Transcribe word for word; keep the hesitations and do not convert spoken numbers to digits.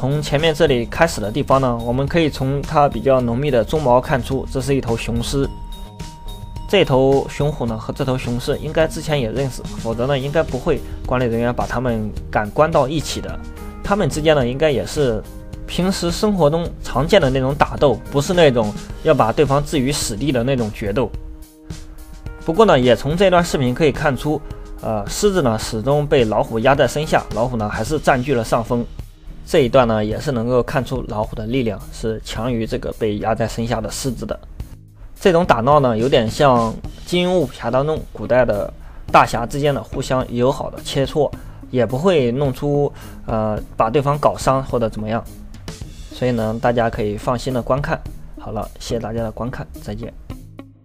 从前面这里开始的地方呢，我们可以从它比较浓密的鬃毛看出，这是一头雄狮。这头雄虎呢和这头雄狮应该之前也认识，否则呢应该不会管理人员把它们赶关到一起的。它们之间呢应该也是平时生活中常见的那种打斗，不是那种要把对方置于死地的那种决斗。不过呢，也从这段视频可以看出，呃，狮子呢始终被老虎压在身下，老虎呢还是占据了上风。这一段呢也是能够看出老虎的力量是强于这个被压在身下的狮子的。这种打闹呢有点像金庸武侠当中古代的大侠之间的互相友好的切磋，也不会弄出呃把对方搞伤或者怎么样。所以呢大家可以放心的观看。好了，谢谢大家的观看，再见。